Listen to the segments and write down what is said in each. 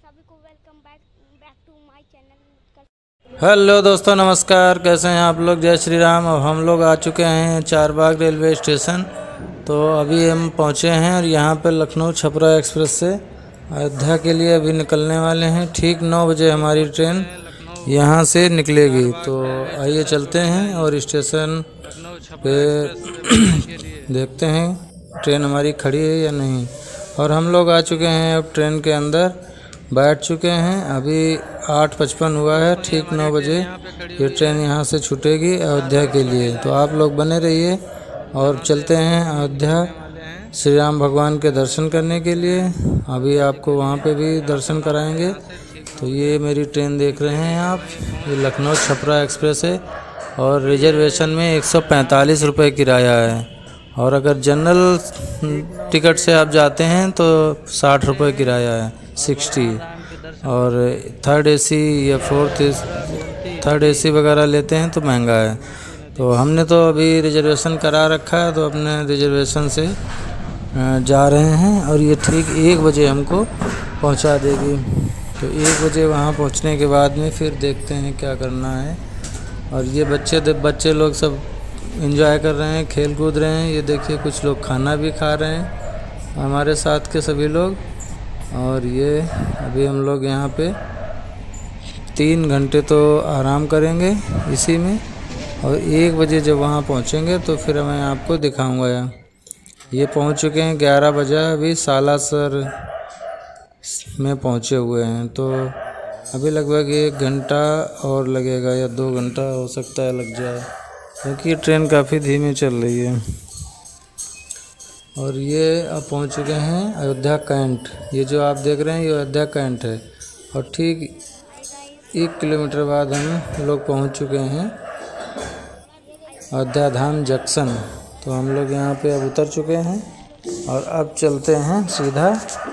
सभी को welcome back to my channel. Hello दोस्तों, नमस्कार। कैसे हैं आप लोग? जय श्री राम। अब हम लोग आ चुके हैं चारबाग रेलवे स्टेशन। तो अभी हम पहुंचे हैं और यहाँ पे लखनऊ छपरा एक्सप्रेस से अयोध्या के लिए अभी निकलने वाले हैं। ठीक 9 बजे हमारी ट्रेन यहाँ से निकलेगी। तो आइए चलते हैं और स्टेशन पे देखते हैं ट्रेन हमारी खड़ी है या नहीं। और हम लोग आ चुके हैं, अब ट्रेन के अंदर बैठ चुके हैं। अभी 8:55 हुआ है। ठीक 9 बजे ये ट्रेन यहाँ से छूटेगी अयोध्या के लिए। तो आप लोग बने रहिए और चलते हैं अयोध्या श्री राम भगवान के दर्शन करने के लिए। अभी आपको वहाँ पे भी दर्शन कराएंगे। तो ये मेरी ट्रेन देख रहे हैं आप, ये लखनऊ छपरा एक्सप्रेस है और रिजर्वेशन में 145 रुपये किराया है। और अगर जनरल टिकट से आप जाते हैं तो 60 रुपये किराया है, 60। और थर्ड एसी या थर्ड एसी वगैरह लेते हैं तो महंगा है। तो हमने तो अभी रिजर्वेशन करा रखा है, तो अपने रिजर्वेशन से जा रहे हैं। और ये ठीक 1 बजे हमको पहुंचा देगी। तो 1 बजे वहाँ पहुँचने के बाद में फिर देखते हैं क्या करना है। और ये बच्चे लोग सब एंजॉय कर रहे हैं, खेल कूद रहे हैं। ये देखिए कुछ लोग खाना भी खा रहे हैं, हमारे साथ के सभी लोग। और ये अभी हम लोग यहाँ पे 3 घंटे तो आराम करेंगे इसी में। और 1 बजे जब वहाँ पहुँचेंगे तो फिर मैं आपको दिखाऊंगा। ये पहुँच चुके हैं 11 बजे, अभी सालासर में पहुँचे हुए हैं। तो अभी लगभग 1 घंटा और लगेगा या 2 घंटा हो सकता है लग जाए, क्योंकि ट्रेन काफ़ी धीमी चल रही है। और ये अब पहुंच चुके हैं अयोध्या कैंट। ये जो आप देख रहे हैं ये अयोध्या कैंट है। और ठीक 1 किलोमीटर बाद हम लोग पहुंच चुके हैं अयोध्या धाम जंक्शन। तो हम लोग यहाँ पे अब उतर चुके हैं और अब चलते हैं सीधा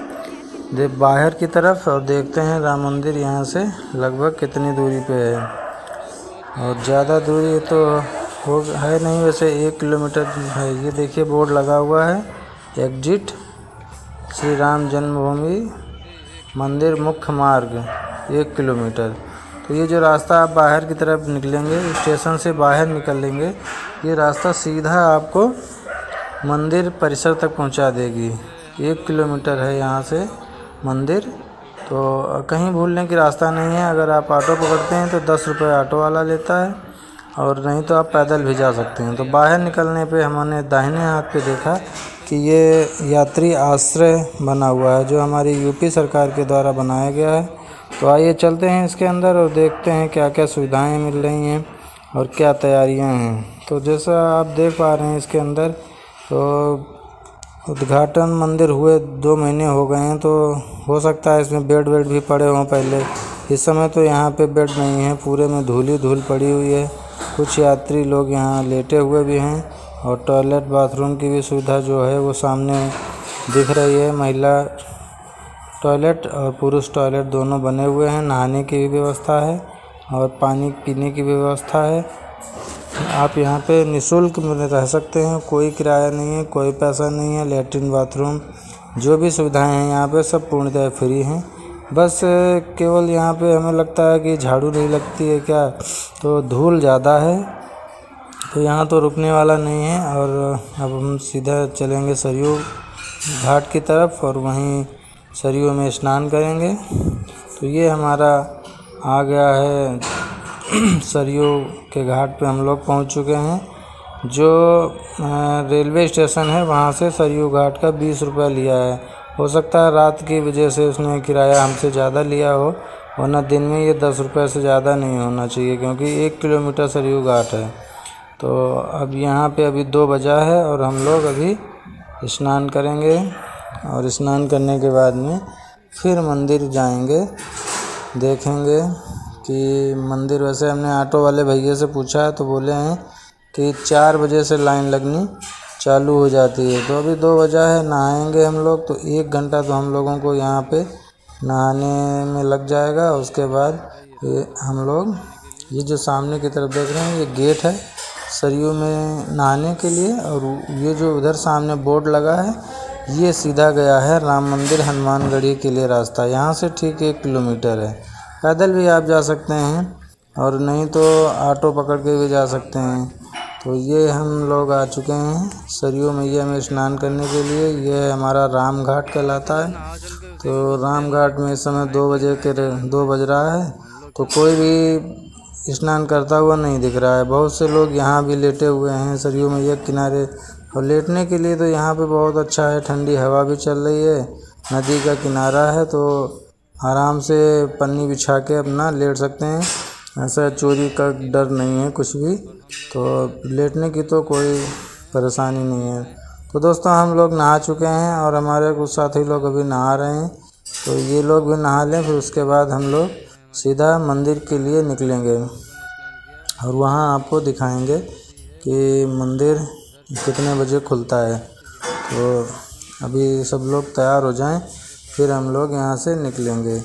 बाहर की तरफ और देखते हैं राम मंदिर यहाँ से लगभग कितनी दूरी पे है। और ज़्यादा दूरी तो है नहीं, वैसे 1 किलोमीटर है। ये देखिए बोर्ड लगा हुआ है, एग्जिट श्री राम जन्मभूमि मंदिर मुख्य मार्ग 1 किलोमीटर। तो ये जो रास्ता आप बाहर की तरफ निकलेंगे, स्टेशन से बाहर निकलेंगे, ये रास्ता सीधा आपको मंदिर परिसर तक पहुंचा देगी। 1 किलोमीटर है यहाँ से मंदिर। तो कहीं भूलने की रास्ता नहीं है। अगर आप ऑटो पकड़ते हैं तो 10 रुपये ऑटो वाला लेता है, और नहीं तो आप पैदल भी जा सकते हैं। तो बाहर निकलने पे हमने दाहिने हाथ पे देखा कि ये यात्री आश्रय बना हुआ है, जो हमारी यूपी सरकार के द्वारा बनाया गया है। तो आइए चलते हैं इसके अंदर और देखते हैं क्या क्या सुविधाएं मिल रही हैं और क्या तैयारियां हैं। तो जैसा आप देख पा रहे हैं इसके अंदर, तो उद्घाटन मंदिर हुए 2 महीने हो गए हैं। तो हो सकता है इसमें बेड भी पड़े हों पहले। इस समय तो यहाँ पे बेड नहीं है, पूरे में धूल ही धूल पड़ी हुई है। कुछ यात्री लोग यहाँ लेटे हुए भी हैं। और टॉयलेट बाथरूम की भी सुविधा जो है वो सामने दिख रही है। महिला टॉयलेट और पुरुष टॉयलेट दोनों बने हुए हैं। नहाने की भी व्यवस्था है और पानी पीने की भी व्यवस्था है। आप यहाँ पे निःशुल्क में रह सकते हैं, कोई किराया नहीं है, कोई पैसा नहीं है। लैट्रिन बाथरूम जो भी सुविधाएं हैं यहाँ पे सब पूर्णतः फ्री हैं। बस केवल यहाँ पे हमें लगता है कि झाड़ू नहीं लगती है क्या, तो धूल ज़्यादा है। तो यहाँ तो रुकने वाला नहीं है। और अब हम सीधा चलेंगे सरयू घाट की तरफ और वहीं सरयू में स्नान करेंगे। तो ये हमारा आ गया है सरयू के घाट पे हम लोग पहुँच चुके हैं। जो रेलवे स्टेशन है वहाँ से सरयू घाट का 20 रुपये लिया है। हो सकता है रात की वजह से उसने किराया हमसे ज़्यादा लिया हो, वरना दिन में ये 10 रुपये से ज़्यादा नहीं होना चाहिए, क्योंकि 1 किलोमीटर सरयू घाट है। तो अब यहाँ पे अभी 2 बजा है और हम लोग अभी स्नान करेंगे। और स्नान करने के बाद में फिर मंदिर जाएंगे, देखेंगे कि मंदिर। वैसे हमने ऑटो वाले भैया से पूछा है तो बोले हैं कि 4 बजे से लाइन लगनी चालू हो जाती है। तो अभी 2 बजा है, नहाएंगे हम लोग। तो 1 घंटा तो हम लोगों को यहाँ पे नहाने में लग जाएगा। उसके बाद हम लोग ये जो सामने की तरफ देख रहे हैं ये गेट है सरयू में नहाने के लिए। और ये जो उधर सामने बोर्ड लगा है ये सीधा गया है राम मंदिर हनुमानगढ़ी के लिए रास्ता। यहाँ से ठीक 1 किलोमीटर है। पैदल भी आप जा सकते हैं और नहीं तो ऑटो पकड़ के भी जा सकते हैं। तो ये हम लोग आ चुके हैं सरयू मैया में स्नान करने के लिए। ये हमारा राम घाट कहलाता है। तो राम घाट में इस समय 2 बज रहा है, तो कोई भी स्नान करता हुआ नहीं दिख रहा है। बहुत से लोग यहाँ भी लेटे हुए हैं सरयू मैया के किनारे, और लेटने के लिए तो यहाँ पे बहुत अच्छा है, ठंडी हवा भी चल रही है, नदी का किनारा है, तो आराम से पन्नी बिछा के अपना लेट सकते हैं। ऐसा चोरी का डर नहीं है कुछ भी, तो लेटने की तो कोई परेशानी नहीं है। तो दोस्तों हम लोग नहा चुके हैं और हमारे कुछ साथी लोग अभी नहा रहे हैं, तो ये लोग भी नहा लें, फिर उसके बाद हम लोग सीधा मंदिर के लिए निकलेंगे और वहाँ आपको दिखाएंगे कि मंदिर कितने बजे खुलता है। तो अभी सब लोग तैयार हो जाएं, फिर हम लोग यहाँ से निकलेंगे।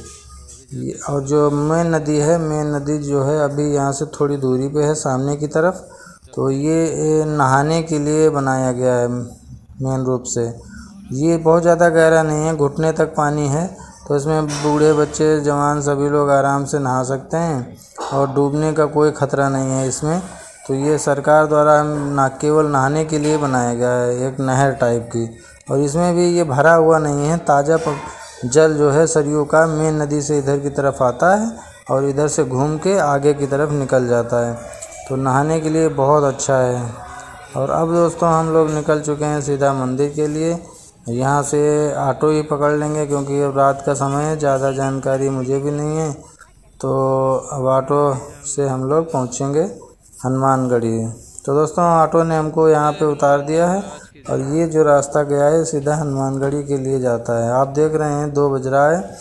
और जो मेन नदी जो है अभी यहाँ से थोड़ी दूरी पे है सामने की तरफ। तो ये नहाने के लिए बनाया गया है मेन रूप से। ये बहुत ज़्यादा गहरा नहीं है, घुटने तक पानी है, तो इसमें बूढ़े बच्चे जवान सभी लोग आराम से नहा सकते हैं और डूबने का कोई ख़तरा नहीं है इसमें। तो ये सरकार द्वारा ना केवल नहाने के लिए बनाया गया है, एक नहर टाइप की। और इसमें भी ये भरा हुआ नहीं है, ताज़ा जल जो है सरयू का मेन नदी से इधर की तरफ आता है और इधर से घूम के आगे की तरफ निकल जाता है। तो नहाने के लिए बहुत अच्छा है। और अब दोस्तों हम लोग निकल चुके हैं सीधा मंदिर के लिए। यहाँ से ऑटो ही पकड़ लेंगे क्योंकि अब रात का समय है, ज़्यादा जानकारी मुझे भी नहीं है। तो अब ऑटो से हम लोग पहुँचेंगे हनुमानगढ़ी। तो दोस्तों ऑटो ने हमको यहाँ पे उतार दिया है और ये जो रास्ता गया है सीधा हनुमानगढ़ी के लिए जाता है। आप देख रहे हैं 2 बज रहा है,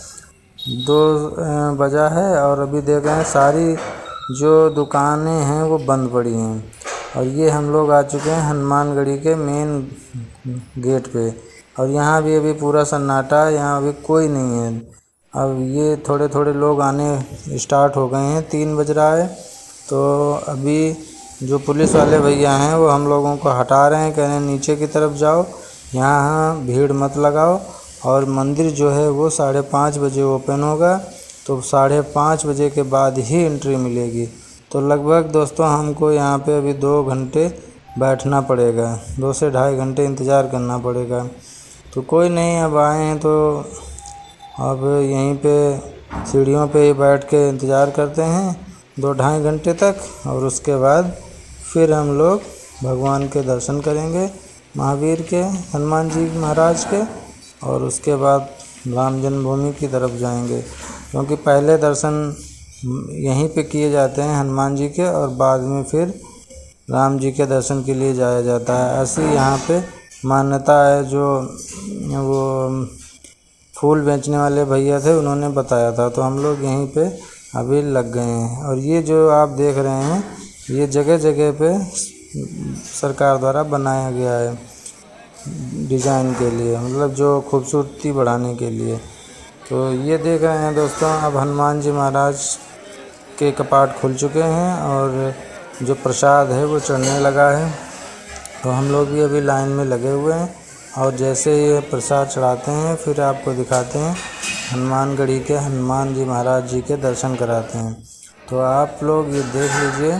2 बजा है और अभी देख रहे हैं सारी जो दुकानें हैं वो बंद पड़ी हैं। और ये हम लोग आ चुके हैं हनुमानगढ़ी के मेन गेट पे, और यहाँ भी अभी पूरा सन्नाटा है, यहाँ अभी कोई नहीं है। अब ये थोड़े थोड़े लोग आने स्टार्ट हो गए हैं, 3 बज रहा है। तो अभी जो पुलिस वाले भैया हैं वो हम लोगों को हटा रहे हैं, कह रहे हैं नीचे की तरफ जाओ, यहाँ भीड़ मत लगाओ। और मंदिर जो है वो 5:30 बजे ओपन होगा, तो 5:30 बजे के बाद ही एंट्री मिलेगी। तो लगभग दोस्तों हमको यहाँ पे अभी 2 घंटे बैठना पड़ेगा, 2 से ढाई घंटे इंतज़ार करना पड़ेगा। तो कोई नहीं, अब आए हैं तो अब यहीं पे सीढ़ियों पे ही बैठ के इंतज़ार करते हैं 2-2.5 घंटे तक, और उसके बाद फिर हम लोग भगवान के दर्शन करेंगे, महावीर के, हनुमान जी महाराज के, और उसके बाद राम जन्मभूमि की तरफ जाएंगे। क्योंकि पहले दर्शन यहीं पे किए जाते हैं हनुमान जी के, और बाद में फिर राम जी के दर्शन के लिए जाया जाता है। ऐसी यहाँ पे मान्यता है, जो वो फूल बेचने वाले भैया थे उन्होंने बताया था। तो हम लोग यहीं पे अभी लग गए हैं। और ये जो आप देख रहे हैं ये जगह जगह पे सरकार द्वारा बनाया गया है डिज़ाइन के लिए, मतलब जो खूबसूरती बढ़ाने के लिए। तो ये देख रहे हैं दोस्तों, अब हनुमान जी महाराज के कपाट खुल चुके हैं और जो प्रसाद है वो चढ़ने लगा है। तो हम लोग भी अभी लाइन में लगे हुए हैं, और जैसे ये प्रसाद चढ़ाते हैं फिर आपको दिखाते हैं हनुमानगढ़ी के हनुमान जी महाराज जी के दर्शन कराते हैं। तो आप लोग ये देख लीजिए,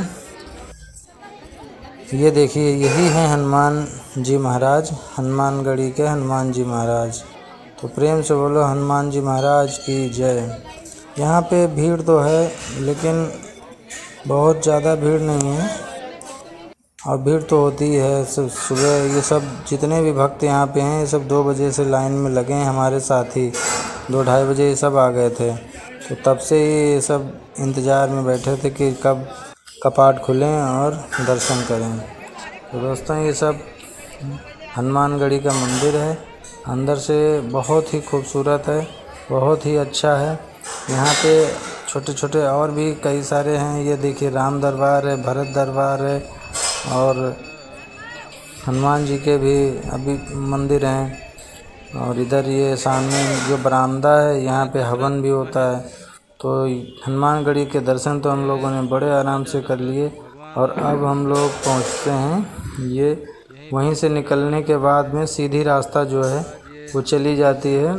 ये देखिए यही हैं हनुमान जी महाराज, हनुमानगढ़ी के हनुमान जी महाराज। तो प्रेम से बोलो हनुमान जी महाराज की जय। यहाँ पे भीड़ तो है लेकिन बहुत ज़्यादा भीड़ नहीं है, और भीड़ तो होती है सुबह। ये सब जितने भी भक्त यहाँ पे हैं ये सब 2 बजे से लाइन में लगे हैं। हमारे साथी 2-2:30 बजे ये सब आ गए थे, तो तब से ये सब इंतज़ार में बैठे थे कि कब कपाट खुलें और दर्शन करें। तो दोस्तों ये सब हनुमानगढ़ी का मंदिर है, अंदर से बहुत ही खूबसूरत है, बहुत ही अच्छा है। यहाँ पे छोटे छोटे और भी कई सारे हैं, ये देखिए राम दरबार है, भरत दरबार है, और हनुमान जी के भी अभी मंदिर हैं। और इधर ये सामने जो बरामदा है यहाँ पे हवन भी होता है। तो हनुमानगढ़ी के दर्शन तो हम लोगों ने बड़े आराम से कर लिए, और अब हम लोग पहुँचते हैं। ये वहीं से निकलने के बाद में सीधी रास्ता जो है वो चली जाती है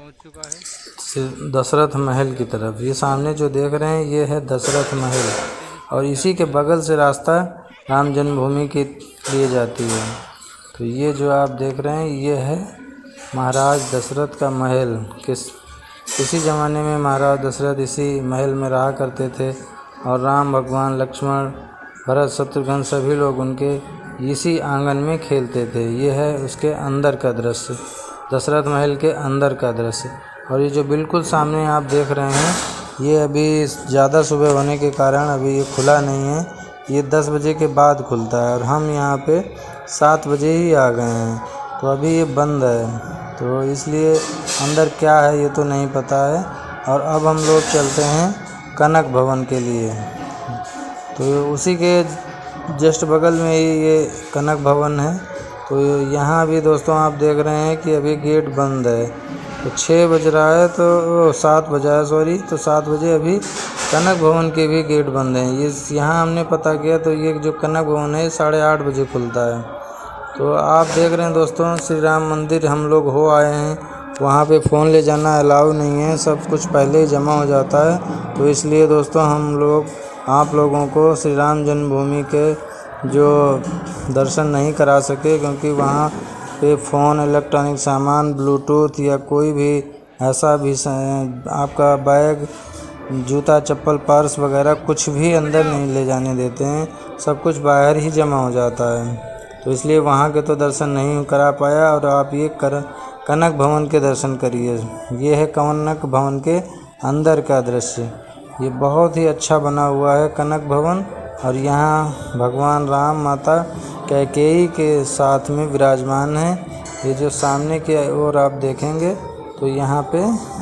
दशरथ महल की तरफ। ये सामने जो देख रहे हैं ये है दशरथ महल, और इसी के बगल से रास्ता राम जन्मभूमि के लिए जाती है। तो ये जो आप देख रहे हैं ये है महाराज दशरथ का महल। किसी ज़माने में महाराज दशरथ इसी महल में रहा करते थे, और राम भगवान, लक्ष्मण, भरत, शत्रुघ्न सभी लोग उनके इसी आंगन में खेलते थे। ये है उसके अंदर का दृश्य, दशरथ महल के अंदर का दृश्य। और ये जो बिल्कुल सामने आप देख रहे हैं ये अभी ज़्यादा सुबह होने के कारण अभी ये खुला नहीं है। ये 10 बजे के बाद खुलता है, और हम यहाँ पे 7 बजे ही आ गए हैं, तो अभी ये बंद है। तो इसलिए अंदर क्या है ये तो नहीं पता है। और अब हम लोग चलते हैं कनक भवन के लिए। तो उसी के जस्ट बगल में ही ये कनक भवन है। तो यहाँ भी दोस्तों आप देख रहे हैं कि अभी गेट बंद है। तो 6 बज रहा है, तो 7 बजा है सॉरी, तो 7 बजे अभी कनक भवन के भी गेट बंद हैं। ये यहाँ हमने पता किया तो ये जो कनक भवन है 8:30 बजे खुलता है। तो आप देख रहे हैं दोस्तों श्री राम मंदिर हम लोग हो आए हैं। वहाँ पे फ़ोन ले जाना अलाउ नहीं है, सब कुछ पहले ही जमा हो जाता है। तो इसलिए दोस्तों हम लोग आप लोगों को श्री राम जन्मभूमि के जो दर्शन नहीं करा सके, क्योंकि वहाँ पे फ़ोन, इलेक्ट्रॉनिक सामान, ब्लूटूथ या कोई भी ऐसा भी आपका बैग, जूता, चप्पल, पर्स वगैरह कुछ भी अंदर नहीं ले जाने देते हैं, सब कुछ बाहर ही जमा हो जाता है। तो इसलिए वहाँ के तो दर्शन नहीं करा पाया। और आप ये कनक भवन के दर्शन करिए। ये है कनक भवन के अंदर का दृश्य। ये बहुत ही अच्छा बना हुआ है कनक भवन, और यहाँ भगवान राम, माता कैकेयी के साथ में विराजमान है। ये जो सामने की ओर आप देखेंगे तो यहाँ पे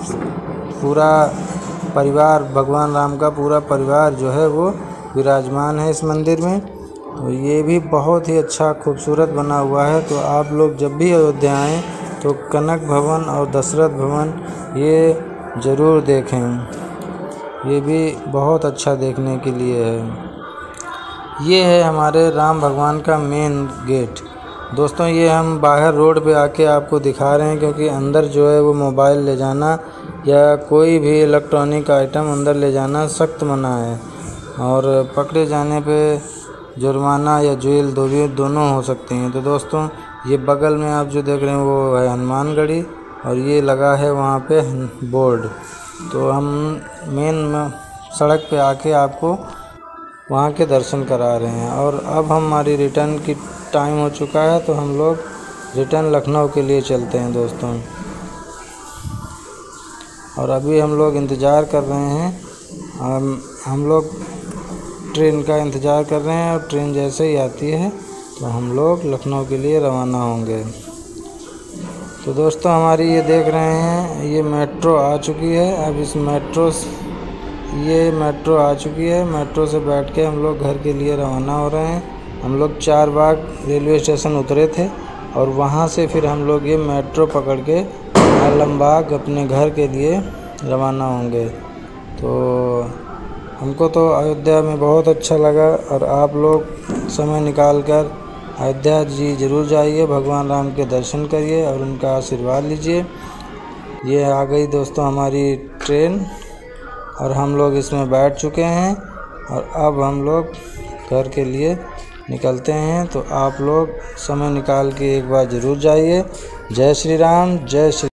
पूरा परिवार, भगवान राम का पूरा परिवार जो है वो विराजमान है इस मंदिर में। तो ये भी बहुत ही अच्छा खूबसूरत बना हुआ है। तो आप लोग जब भी अयोध्या आएँ तो कनक भवन और दशरथ भवन ये ज़रूर देखें, ये भी बहुत अच्छा देखने के लिए है। ये है हमारे राम भगवान का मेन गेट। दोस्तों ये हम बाहर रोड पे आके आपको दिखा रहे हैं, क्योंकि अंदर जो है वो मोबाइल ले जाना या कोई भी इलेक्ट्रॉनिक आइटम अंदर ले जाना सख्त मना है, और पकड़े जाने पे जुर्माना या जेल दोनों हो सकती हैं। तो दोस्तों ये बगल में आप जो देख रहे हैं वो है हनुमानगढ़ी, और ये लगा है वहाँ पे बोर्ड। तो हम मेन सड़क पे आके आपको वहाँ के दर्शन करा रहे हैं। और अब हमारी रिटर्न की टाइम हो चुका है, तो हम लोग रिटर्न लखनऊ के लिए चलते हैं दोस्तों। और अभी हम लोग इंतज़ार कर रहे हैं, हम लोग ट्रेन का इंतज़ार कर रहे हैं, और ट्रेन जैसे ही आती है तो हम लोग लखनऊ के लिए रवाना होंगे। तो दोस्तों हमारी ये देख रहे हैं ये मेट्रो आ चुकी है। अब इस मेट्रो आ चुकी है। मेट्रो से बैठ के हम लोग घर के लिए रवाना हो रहे हैं। हम लोग 4 बाग रेलवे स्टेशन उतरे थे, और वहाँ से फिर हम लोग ये मेट्रो पकड़ के आलमबाग अपने घर के लिए रवाना होंगे। तो हमको तो अयोध्या में बहुत अच्छा लगा, और आप लोग समय निकाल कर अयोध्या जी ज़रूर जाइए, भगवान राम के दर्शन करिए और उनका आशीर्वाद लीजिए। ये आ गई दोस्तों हमारी ट्रेन, और हम लोग इसमें बैठ चुके हैं, और अब हम लोग घर के लिए निकलते हैं। तो आप लोग समय निकाल के एक बार ज़रूर जाइए। जय श्री राम, जय श्री